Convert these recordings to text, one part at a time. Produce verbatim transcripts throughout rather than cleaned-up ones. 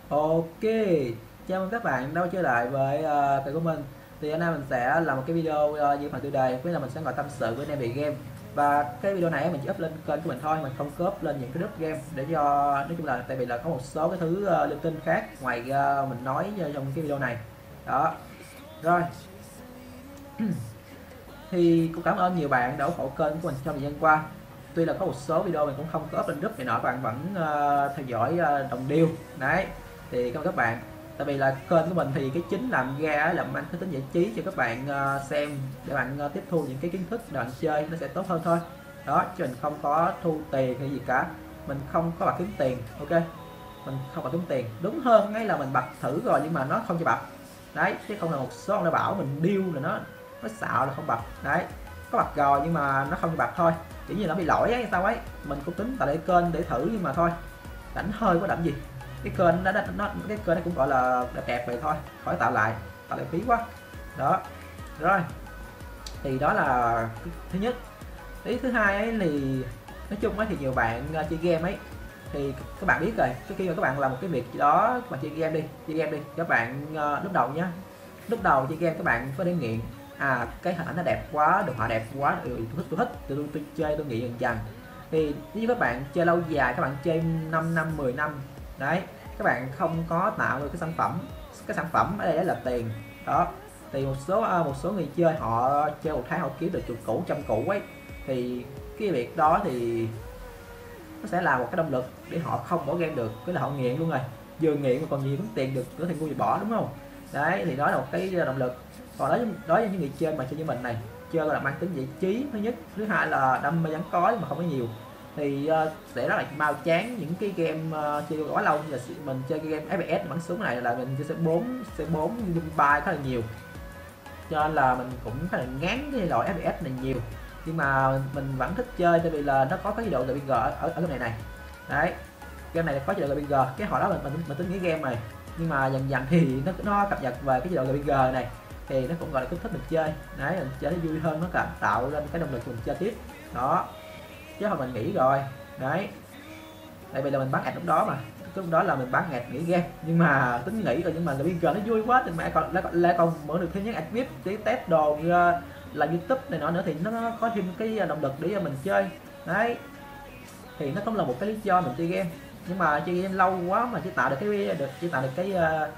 Ok, chào mừng các bạn đã quay trở lại với uh, kênh của mình. Thì hôm nay mình sẽ làm một cái video uh, như phần tiêu đề, với là mình sẽ ngồi tâm sự với anh em về game. Và cái video này mình chỉ up lên kênh của mình thôi, mình không có up lên những cái group game để cho, nói chung là tại vì là có một số cái thứ uh, linh tinh khác ngoài uh, mình nói trong cái video này. Đó. Rồi. Thì cũng cảm ơn nhiều bạn đã ủng hộ kênh của mình trong thời gian qua. Tuy là có một số video mình cũng không có up lên group này nọ, các bạn vẫn uh, theo dõi uh, đồng điêu đấy, thì cảm ơn các bạn. Tại vì là kênh của mình thì cái chính làm ra là mang cái tính giải trí cho các bạn uh, xem, để bạn uh, tiếp thu những cái kiến thức để bạn chơi nó sẽ tốt hơn thôi. Đó, chứ mình không có thu tiền hay gì cả, mình không có bật kiếm tiền. Ok, mình không bật kiếm tiền, đúng hơn ngay là mình bật thử rồi nhưng mà nó không cho bật đấy, chứ không là một số ông đã bảo mình điêu là nó nó xạo là không bật đấy. Có bật rồi nhưng mà nó không cho bật thôi, chỉ như nó bị lỗi ấy sao ấy. Mình cũng tính tại để kênh để thử nhưng mà thôi, đánh hơi có đậm gì. Cái kênh nó, nó, nó cái kênh nó cũng gọi là đẹp đẹp vậy thôi, khỏi tạo lại, tạo lại phí quá. Đó. Rồi, thì đó là thứ nhất. Ý thứ hai ấy thì nói chung ấy thì nhiều bạn uh, chơi game ấy, thì các bạn biết rồi, cái khi mà các bạn làm một cái việc gì đó, các bạn chơi game đi chơi game đi các bạn, uh, lúc đầu nhá, lúc đầu chơi game các bạn có để nghiện. À, cái hình ảnh nó đẹp quá, đồ họa đẹp quá, ừ, tôi thích tôi thích tôi, tôi, tôi chơi tôi nghiện dần dần. Thì nếu như các bạn chơi lâu dài, các bạn chơi năm năm mười năm đấy, các bạn không có tạo được cái sản phẩm, cái sản phẩm ở đây là tiền. Đó, thì một số uh, một số người chơi họ chơi một tháng họ kiếm được chục củ trăm củ ấy, thì cái việc đó thì nó sẽ là một cái động lực để họ không bỏ game được, cái là họ nghiện luôn rồi, vừa nghiện mà còn nhiều kiếm tiền được nữa thì ngu gì bỏ, đúng không? Đấy, thì đó là một cái động lực. Còn đối đối với những người chơi mà chơi như mình này, chơi là mang tính giải trí thứ nhất, thứ hai là đam mê vẫn có nhưng mà không có nhiều, thì uh, sẽ rất là mau chán những cái game uh, chơi quá lâu. Như là mình chơi cái game ép pê ес bắn súng này là mình chơi c bốn c bốn Mobile khá là nhiều, cho nên là mình cũng khá là ngán cái loại ép pê ес này nhiều. Nhưng mà mình vẫn thích chơi tại vì là nó có cái chế độ rờ pê giê ở, ở, ở cái này này đấy. Game này có chế độ rờ pê giê, cái hồi đó mình mình, mình tính nghĩ game này, nhưng mà dần dần thì nó nó cập nhật về cái chế độ rờ pê giê này, thì nó cũng gọi là kích thích mình chơi đấy, mình chơi nó vui hơn, nó cả tạo lên cái động lực mình chơi tiếp đó. Chứ hồi mình nghĩ rồi đấy, tại vì là mình bán ad lúc đó mà, lúc đó là mình bán ad nghỉ game, nhưng mà tính nghỉ rồi, nhưng mà rờ pê giê nó vui quá thì mẹ còn lại còn, lại còn mở được thêm những ad vê i pê để test đồ uh, là YouTube này nọ nữa, thì nó có thêm cái động lực để mình chơi đấy. Thì nó cũng là một cái lý do mình chơi game, nhưng mà chơi game lâu quá mà chỉ tạo được cái được chỉ tạo được cái uh,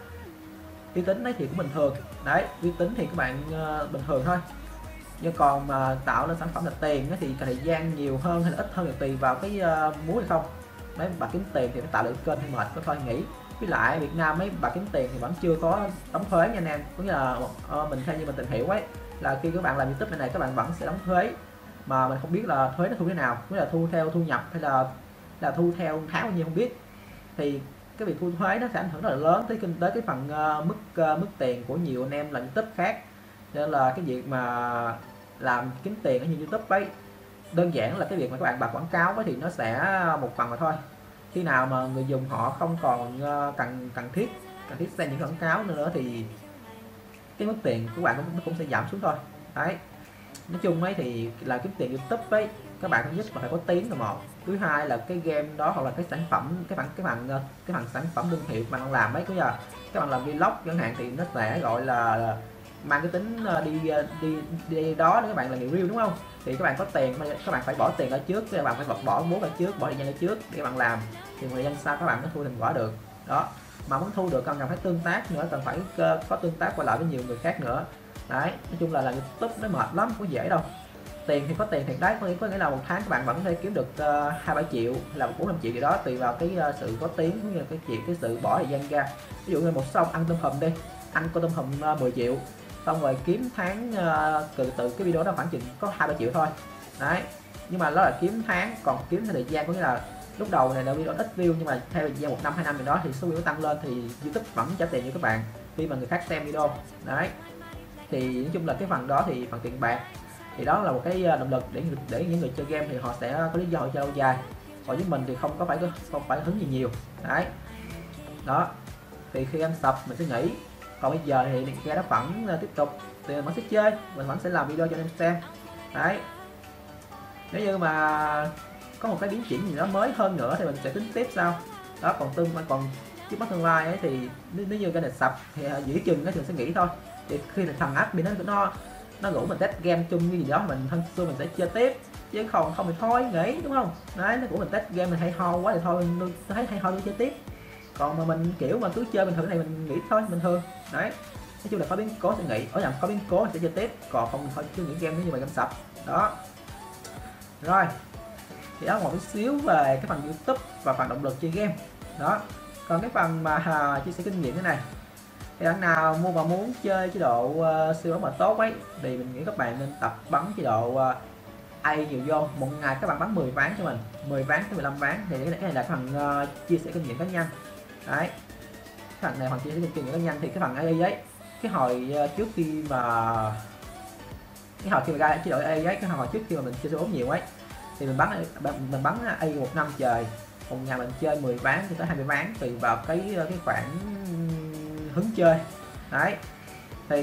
uy tín đấy thì cũng bình thường đấy. Uy tín thì các bạn uh, bình thường thôi, nhưng còn mà tạo lên sản phẩm là tiền thì thời gian nhiều hơn hay là ít hơn thì tùy vào cái uh, muốn hay không đấy. Bà kiếm tiền thì nó tạo được kênh hay mệt có thôi nghỉ. Với lại Việt Nam mấy bà kiếm tiền thì vẫn chưa có đóng thuế nha anh em, có nghĩa là uh, mình theo như mình tìm hiểu ấy, là khi các bạn làm YouTube này, này các bạn vẫn sẽ đóng thuế, mà mình không biết là thuế nó thu thế nào, có là thu theo thu nhập hay là là thu theo tháng bao nhiêu không biết. Thì cái việc thu thuế nó sẽ ảnh hưởng rất là lớn tới kinh tế, cái phần uh, mức uh, mức tiền của nhiều anh em làm YouTube khác. Nên là cái việc mà làm kiếm tiền ở như YouTube ấy, đơn giản là cái việc mà các bạn bật quảng cáo ấy, thì nó sẽ một phần mà thôi. Khi nào mà người dùng họ không còn uh, cần cần thiết cần thiết xem những quảng cáo nữa thì cái mức tiền của bạn cũng, cũng sẽ giảm xuống thôi đấy. Nói chung ấy thì là kiếm tiền YouTube ấy, các bạn thứ nhất là phải có tiếng là một, thứ hai là cái game đó hoặc là cái sản phẩm, cái bạn cái bạn cái bạn sản phẩm thương hiệu bạn làm ấy, có giờ các bạn làm vlog chẳng hạn thì nó sẽ gọi là mang cái tính đi đi đi đó để các bạn là review, đúng không? Thì các bạn có tiền, các bạn phải bỏ tiền ở trước, các bạn phải bỏ bỏ vốn ở trước, bỏ thời gian ở trước để các bạn làm, thì thời gian sau các bạn mới thu thành quả được đó. Mà muốn thu được cần phải tương tác nữa, cần phải có tương tác qua lại với nhiều người khác nữa đấy. Nói chung là làm YouTube nó mệt lắm, không có dễ đâu. Tiền thì có tiền thiệt đấy, có nghĩa là một tháng các bạn vẫn có thể kiếm được hai ba triệu là bốn năm triệu gì đó, tùy vào cái uh, sự có tiếng cũng như cái chuyện cái sự bỏ thời gian ra. Ví dụ như một xong ăn tôm hùm đi, ăn con tôm hùm uh, mười triệu, xong rồi kiếm tháng uh, từ từ cái video đó khoảng chừng có hai ba triệu thôi đấy. Nhưng mà đó là kiếm tháng, còn kiếm theo thời gian có nghĩa là lúc đầu này là video ít view, nhưng mà theo thời gian một năm hai năm gì đó thì số view tăng lên thì YouTube vẫn trả tiền cho các bạn khi mà người khác xem video đấy. Thì nói chung là cái phần đó thì phần tiền bạc thì đó là một cái động lực để để những người chơi game thì họ sẽ có lý do chơi lâu dài. Còn với mình thì không có phải không phải hứng gì nhiều đấy. Đó, thì khi em sập mình sẽ nghỉ, còn bây giờ thì cái nó vẫn tiếp tục thì mình vẫn sẽ chơi, mình vẫn sẽ làm video cho anh em xem đấy. Nếu như mà có một cái biến chuyển gì đó mới hơn nữa thì mình sẽ tính tiếp sau đó. Còn tương còn trước mắt tương lai ấy, thì nếu, nếu như cái này sập thì uh, dĩ chừng cái trường sẽ nghỉ thôi. Thì khi là thằng admin nó nó nó rủ mình test game chung như gì đó, mình thân xưa mình sẽ chơi tiếp, chứ không không thì thôi nghỉ, đúng không? Đấy, nó rủ mình test game mình hay ho quá thì thôi tôi thấy hay ho tôi chơi tiếp, còn mà mình kiểu mà cứ chơi bình thường này mình nghỉ thôi bình thường. Đấy, nói chung là có biến cố sẽ nghỉ, ở nhầm có biến cố sẽ chơi tiếp, còn không thôi chưa nghỉ game nếu như mà game sập đó. Rồi thì đó một chút xíu về cái phần YouTube và phần động lực chơi game đó. Còn cái phần mà à, chia sẻ kinh nghiệm thế này thì bạn nào mua và muốn chơi chế độ uh, siêu bắn mà tốt ấy thì mình nghĩ các bạn nên tập bắn chế độ uh, A I nhiều vô. Một ngày các bạn bắn mười ván cho mình, mười ván tới mười lăm ván, thì cái này là cái phần uh, chia sẻ kinh nghiệm cá nhân. Đấy, cái phần này phần chia sẻ kinh nghiệm cá nhân thì cái phần A I ấy, cái hồi uh, trước khi mà cái hồi khi mà ra chế độ A I ấy, cái hồi trước khi mà mình chơi số bốn nhiều ấy thì mình bắn mình bắn A I một năm trời, một ngày mình chơi mười ván tới hai mươi ván tùy vào cái cái khoảng hứng chơi. Đấy, thì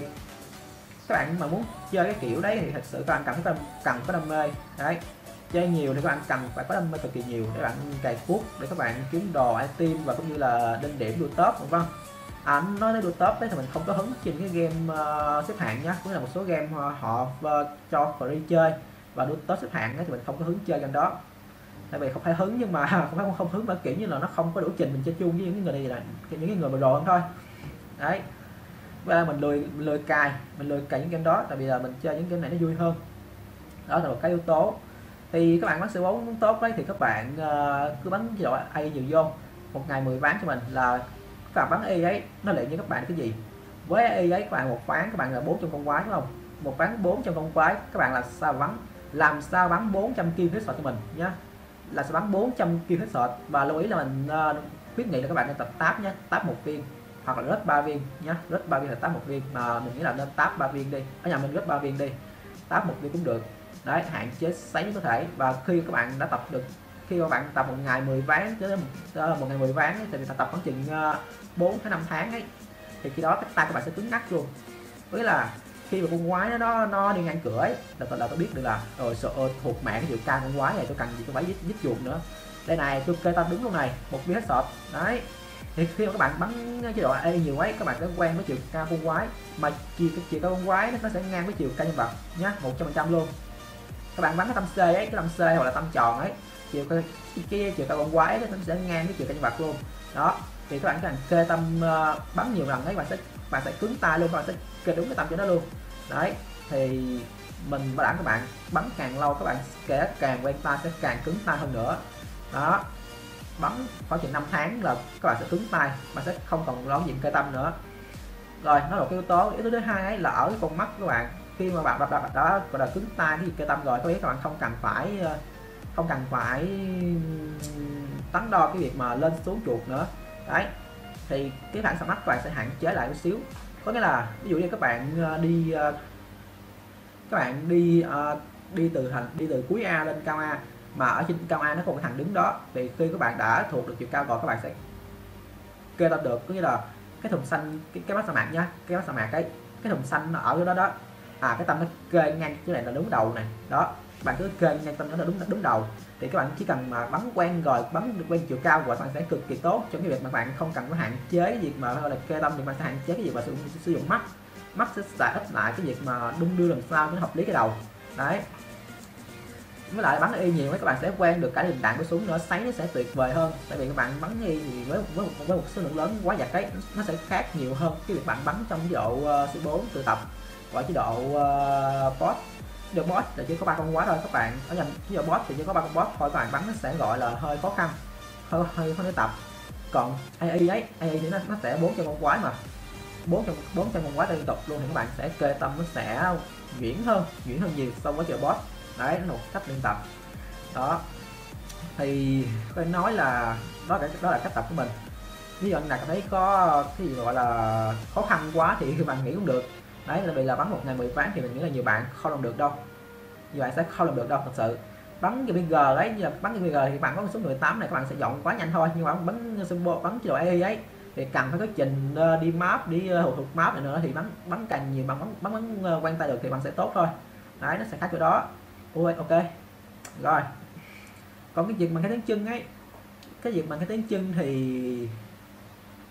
các bạn mà muốn chơi cái kiểu đấy thì thật sự các bạn cần có cần có đam mê. Đấy, chơi nhiều thì các bạn cần phải có đam mê cực kỳ nhiều để bạn cày cuốc, để các bạn kiếm đồ item và cũng như là lên điểm đua top, đúng không? À, nói đến đua top đấy thì mình không có hứng trên cái game uh, xếp hạng nhá, cũng là một số game uh, họ uh, cho free chơi và đua top xếp hạng ấy, thì mình không có hứng chơi game đó. Tại vì không phải hứng nhưng mà không phải không hứng mà kiểu như là nó không có đủ trình mình chơi chung với những người này là những người mà rồi thôi. Đấy, và mình lười mình lười cài mình lười cài những game đó, tại vì là mình chơi những game này nó vui hơn. Đó là một cái yếu tố. Thì các bạn bắn siêu bốn muốn tốt đấy thì các bạn uh, cứ bắn chế độ A I nhiều vô, một ngày mười ván cho mình là các bạn bắn A I ấy nó luyện như các bạn cái gì. Với A I ấy các bạn một ván các bạn là bốn trăm con quái, đúng không? Một ván bốn trăm con quái các bạn là sao bắn, làm sao bắn bốn trăm kill headshot cho mình nhá, là sẽ bắn bốn trăm kill headshot. Và lưu ý là mình uh, khuyến nghị là các bạn nên tập táp nhé, táp một viên hoặc là rớt ba viên nhá, rớt ba viên là táp một viên, mà mình nghĩ là nên táp ba viên đi, ở nhà mình rớt ba viên đi, táp một viên cũng được. Đấy, hạn chế sấy nhất có thể. Và khi các bạn đã tập được, khi các bạn tập một ngày mười ván cho đến một, một ngày mười ván ấy, thì người ta tập khoảng chừng bốn tới năm tháng ấy, thì khi đó cái tay các bạn sẽ cứng ngắc luôn. Với là khi mà con quái nó nó, nó đi ngang cửa ấy là, là tôi biết được là rồi sợ thuộc mạng cái chiều cao con quái này, tôi cần gì tôi phải giết, giết chuột nữa. Đây này, tôi kê tâm đứng luôn này, một viên headshot. Đấy, thì khi mà các bạn bắn chế độ A I nhiều ấy, các bạn sẽ quen với chiều cao con quái, mà chiều cái chiều cao con quái nó sẽ ngang với chiều cao nhân vật nhá, một trăm phần trăm luôn. Các bạn bắn cái tâm C ấy, cái tâm C hoặc là tâm tròn ấy, chiều cái, cái chiều cao con quái nó sẽ ngang với chiều cao nhân vật luôn. Đó, thì các bạn cần kê tâm uh, bắn nhiều lần ấy, bạn sẽ bạn sẽ cứng tay luôn, các bạn sẽ kê đúng cái tâm cho nó luôn. Đấy, thì mình bảo đảm các bạn bắn càng lâu các bạn kể càng quen tay sẽ càng cứng tay hơn nữa. Đó, bắn khoảng chừng năm tháng là các bạn sẽ cứng tay, bạn sẽ không còn lo diện kê tâm nữa. Rồi, nó là một cái yếu tố. Yếu tố thứ hai ấy là ở cái con mắt của các bạn, khi mà bạn đã, đã gọi là cứng tay cái gì kê tâm rồi, có nghĩa các bạn không cần phải không cần phải tấn đo cái việc mà lên xuống chuột nữa. Đấy, thì cái phản xạ mắt các bạn sẽ hạn chế lại một xíu. Có nghĩa là ví dụ như các bạn đi các bạn đi đi từ thành đi từ cuối A lên cao A, mà ở trên cao A nó có một thằng đứng đó, thì khi các bạn đã thuộc được chiều cao rồi các bạn sẽ kê tâm được. Có nghĩa là cái thùng xanh, cái, cái mắt sa mạc nhá, cái mắt sa mạc cái cái thùng xanh nó ở đó đó, à cái tâm nó kê ngang cái này là đúng đầu này đó, bạn cứ kê ngang tâm nó là đúng đúng đầu, thì các bạn chỉ cần mà bắn quen rồi, bắn được quen chiều cao rồi, bạn sẽ cực kỳ tốt trong cái việc mà bạn không cần phải hạn chế cái việc mà gọi là kê tâm, thì bạn sẽ hạn chế cái việc mà sử, sử dụng mắt mắt sẽ sẽ ít lại cái việc mà đung đưa làm sao nó hợp lý cái đầu. Đấy, với lại bắn y nhiều mấy các bạn sẽ quen được cả đường đạn của súng nữa, sấy nó sẽ tuyệt vời hơn. Tại vì các bạn bắn y thì với với một, với một số lượng lớn quá giặc ấy, nó sẽ khác nhiều hơn cái việc bạn bắn trong chế độ uh, C bốn tự tập và chế độ uh, boss. Chế độ boss là chỉ có ba con quái thôi các bạn, ở nhầm chế độ boss thì chỉ có ba con boss thôi, các bạn bắn nó sẽ gọi là hơi khó khăn, hơi hơi khó để tập. Còn A I ấy, A I thì nó, nó sẽ bốn trăm con quái mà bốn trăm bốn trăm con quái liên tục luôn, thì các bạn sẽ kê tâm nó sẽ nhuyễn hơn nhuyễn hơn nhiều so với chế độ boss. Đấy, nó là một cách luyện tập đó. Thì tôi nói là đó là đó là cách tập của mình. Ví dụ là cảm thấy có cái gì gọi là khó khăn quá thì bạn nghĩ cũng được. Đấy, là vì là bắn một ngày mười ván thì mình nghĩ là nhiều bạn không làm được đâu, nhiều bạn sẽ không làm được đâu thật sự. Bắn cái bê giê đấy, giờ bắn cái bê giê thì bạn có số mười tám này các bạn sẽ dọn quá nhanh thôi, nhưng mà bắn symbol, bắn chế độ A I ấy thì cần phải có trình uh, đi map, đi uh, thuộc map này nữa, thì bắn bắn càng nhiều bằng bắn bắn, bắn uh, quen tay được thì bạn sẽ tốt thôi. Đấy, nó sẽ khác chỗ đó. Ui, ok rồi. Còn cái việc bằng cái tiếng chân ấy, cái việc bằng cái tiếng chân thì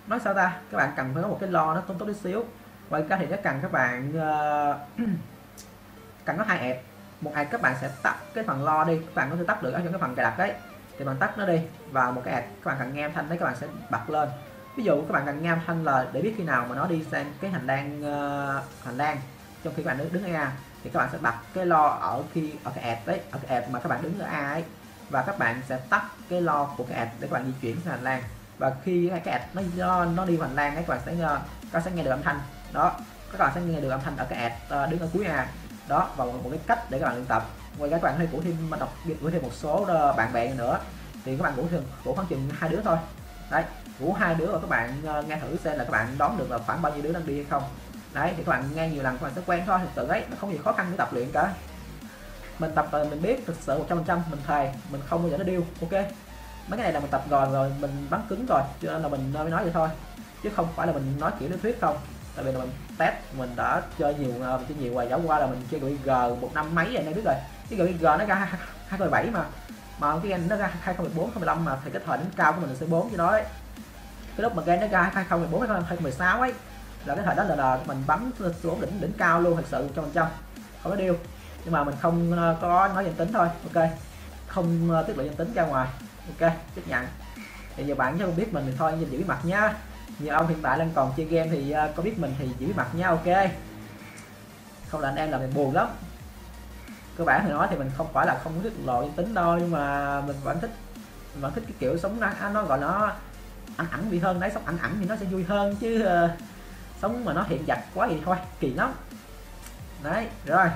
nói sao ta, các bạn cần phải có một cái lo nó tốt tốt tí xíu. Ngoài ra thì nó cần các bạn uh, cần có hai ẹt. Một ẹt các bạn sẽ tắt cái phần lo đi, các bạn có thể tắt được ở trong cái phần cài đặt đấy, thì bạn tắt nó đi, và một cái ẹt các bạn cần nghe âm thanh đấy, các bạn sẽ bật lên. Ví dụ các bạn cần nghe âm thanh là để biết khi nào mà nó đi sang cái hành lang uh, hành lang trong khi các bạn đứng đứng ở A, thì các bạn sẽ bật cái lo ở khi ở cái ẹt đấy, ở cái ẹt mà các bạn đứng ở A ấy, và các bạn sẽ tắt cái lo của cái ẹt để các bạn di chuyển sang hành lang. Và khi cái ẹt nó nó đi vào hành lang ấy, các bạn sẽ các bạn sẽ nghe được âm thanh đó, các bạn sẽ nghe được âm thanh ở cái ẹt uh, đứng ở cuối A đó, và một, một cái cách để các bạn luyện tập. Ngoài ra các bạn hay rủ thêm mà đọc rủ thêm một số uh, bạn bè nữa, thì các bạn rủ thêm rủ khoảng chừng hai đứa thôi đấy, rủ hai đứa và các bạn uh, nghe thử xem là các bạn đoán được là khoảng bao nhiêu đứa đang đi hay không đấy, thì các bạn nghe nhiều lần các bạn sẽ quen thôi. Thực sự ấy nó không gì khó khăn để tập luyện cả, mình tập rồi mình biết thực sự một trăm phần trăm mình thề mình không bao giờ nó điêu. Ok, mấy cái này là mình tập rồi rồi mình bắn cứng rồi, cho nên là mình mới nói vậy thôi, chứ không phải là mình nói kiểu lý thuyết không. Tại vì là mình test, mình đã chơi nhiều mình chơi nhiều rồi, giáo qua là mình chơi G một năm mấy rồi nên biết rồi. Cái G nó ra hai không một bảy mà mà cái game nó ra hai không một bốn hai không một lăm, mà thì cái thời đỉnh cao của mình là C bốn chứ đó ấy. Cái lúc mà game nó ra hai không một bốn hai không một sáu ấy là cái thời đó là, là mình bắn xuống đỉnh đỉnh cao luôn, thật sự một trăm phần trăm không có điêu. Nhưng mà mình không có nói danh tính thôi. Ok, không tiết lộ danh tính ra ngoài. Ok, chấp nhận. Thì giờ bạn cho không biết mình thì thôi giữ bí mật nhá. Nhiều ông hiện tại đang còn chơi game thì uh, có biết mình thì giữ bí mật nha. Ok, không là anh em làm mình buồn lắm. Cơ bản thì nói thì mình không phải là không có tiết lộ danh tính đâu, nhưng mà mình vẫn thích mình vẫn thích cái kiểu sống nó, nó gọi nó ăn ẩn bị hơn đấy. Sống ẩn ẩn thì nó sẽ vui hơn chứ uh, sống mà nó hiện vật quá thì thôi kỳ lắm đấy. Rồi,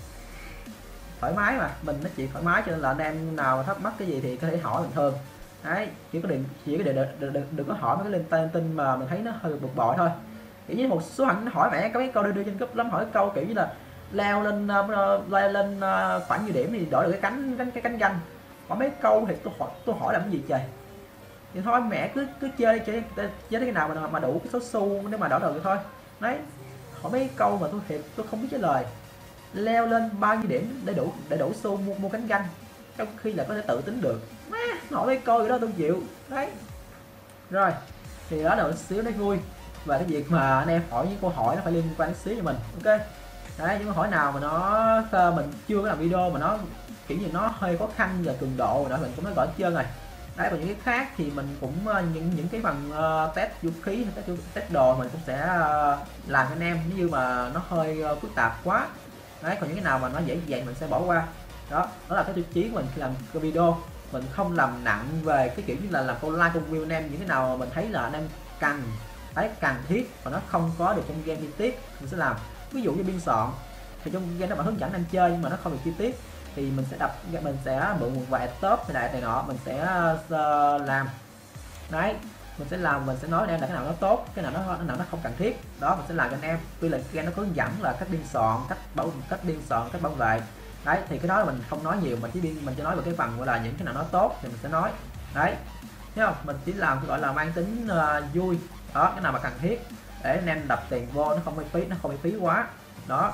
thoải mái mà, mình nói chuyện thoải mái, cho nên là anh em nào mà thắc mắc cái gì thì có thể hỏi bình thường đấy, chỉ có đừng chỉ có đừng, đừng, đừng, đừng có hỏi mấy cái lên tên tin mà mình thấy nó hơi bực bội thôi. Kiểu như một số anh nó hỏi mẹ có mấy câu đưa, đưa trên cấp lắm, hỏi cái câu kiểu như là leo lên uh, leo lên uh, khoảng nhiêu điểm thì đổi được cái cánh cánh cái cánh ganh. Hỏi mấy câu thì tôi hỏi tôi hỏi làm cái gì trời, thì thôi mẹ cứ cứ chơi chơi chơi cái nào mà mà đủ cái số xu nếu mà đổi được thì thôi đấy. Hỏi mấy câu mà tôi thiệt tôi không biết trả lời. Leo lên bao nhiêu điểm để đủ để đủ xu mua, mua cánh ganh, trong khi là có thể tự tính được. Má, hỏi mấy câu vậy đó tôi chịu đấy. Rồi thì đó là một xíu đấy vui, và cái việc mà anh em hỏi những câu hỏi nó phải liên quan xíu cho mình. Ok đấy, những câu hỏi nào mà nó mình chưa có làm video mà nó kiểu như nó hơi khó khăn và cường độ rồi mình cũng nói gọi hết trơn rồi đấy. Và những cái khác thì mình cũng những những cái bằng uh, test vũ khí, test, test đồ mình cũng sẽ uh, làm cho anh em, nếu như mà nó hơi uh, phức tạp quá đấy. Còn những cái nào mà nó dễ dàng mình sẽ bỏ qua. Đó đó là cái tiêu chí của mình khi làm cái video. Mình không làm nặng về cái kiểu như là làm câu like câu view anh em. Những cái nào mà mình thấy là anh em cần thấy cần thiết và nó không có được trong game chi tiết mình sẽ làm. Ví dụ như biên soạn thì trong game nó bạn hướng dẫn anh chơi nhưng mà nó không được chi tiết thì mình sẽ đập mình sẽ mượn một vài top này đại này nọ mình sẽ uh, làm đấy. Mình sẽ làm mình sẽ nói em là cái nào nó tốt, cái nào nó cái nào nó không cần thiết đó, mình sẽ làm cho anh em. Tuy là game nó có hướng dẫn là cách biên soạn, cách bảo cách biên soạn, cách bảo vệ đấy, thì cái đó là mình không nói nhiều, mình chỉ biên mình chỉ nói về cái phần gọi là những cái nào nó tốt thì mình sẽ nói đấy, thấy không? Mình chỉ làm gọi là mang tính uh, vui đó, cái nào mà cần thiết để anh em đập tiền vô nó không bị phí, nó không bị phí quá đó.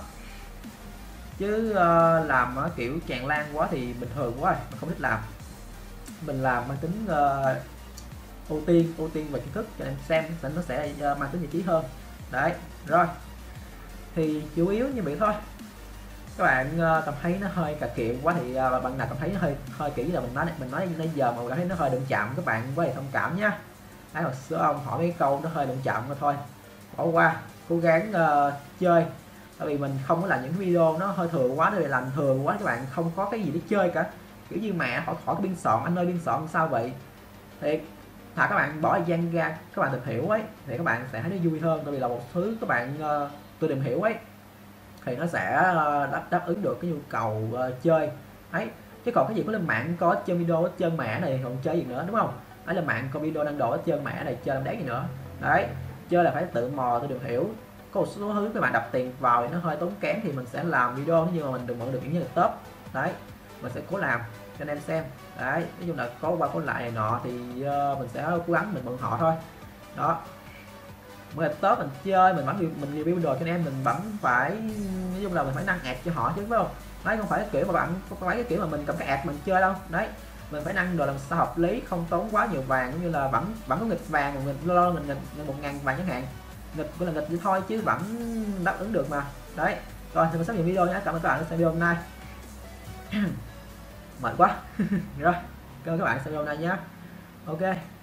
Chứ uh, làm uh, kiểu tràn lan quá thì bình thường quá, mình không thích làm. Mình làm mang tính uh, ưu tiên ưu tiên về kiến thức cho nên xem nó sẽ uh, mang tính giải trí hơn đấy. Rồi thì chủ yếu như vậy thôi. Các bạn uh, cảm thấy nó hơi cà kiệu quá thì uh, bạn nào cảm thấy nó hơi hơi kỹ là mình nói mình nói nãy giờ mà cảm thấy nó hơi đụng chạm, các bạn với thông cảm nhá. Đấy, một số ông hỏi mấy câu nó hơi đụng chạm mà thôi bỏ qua, cố gắng uh, chơi. Tại vì mình không có làm những video nó hơi thừa quá, để làm thừa quá các bạn không có cái gì để chơi cả. Kiểu như mẹ hỏi hỏi cái biên soạn, anh ơi biên soạn sao vậy, thì thà các bạn bỏ thời gian ra các bạn tìm hiểu ấy thì các bạn sẽ thấy nó vui hơn. Tại vì là một thứ các bạn uh, tự tìm hiểu ấy thì nó sẽ uh, đáp, đáp ứng được cái nhu cầu uh, chơi ấy. Chứ còn cái gì có lên mạng có chơi video hết trơn mẹ này còn chơi gì nữa, đúng không? Ấy là mạng có video đăng đồ hết trơn mẹ này chơi làm đáng gì nữa đấy. Chơi là phải tự mò tự tìm hiểu. Có một số thứ các bạn đập tiền vào thì nó hơi tốn kém thì mình sẽ làm video, nhưng mà mình đừng mượn được những như là top đấy, mình sẽ cố làm cho anh em xem đấy. Nói chung là có qua có lại này nọ thì uh, mình sẽ cố gắng mình mượn họ thôi đó. Mới là top mình chơi mình vẫn mình review đồ cho anh em, mình vẫn phải nói chung là mình phải nâng ẹt cho họ chứ phải không? Đấy, không phải cái kiểu mà bạn không phải cái kiểu mà mình cầm cái ẹt mình chơi đâu đấy. mình phải nâng đồ làm sao hợp lý, không tốn quá nhiều vàng, cũng như là vẫn vẫn có nghịch vàng, mình lo mình nghịch một ngàn vàng chẳng hạn, nghịch cũng là nghịch vậy thôi chứ vẫn đáp ứng được mà. Đấy, rồi thì mình sắp dừng video nhé, cảm ơn các bạn đã xem video hôm nay. Mệt quá. Rồi, cảm ơn các bạn xem video hôm nay nhé. Ok.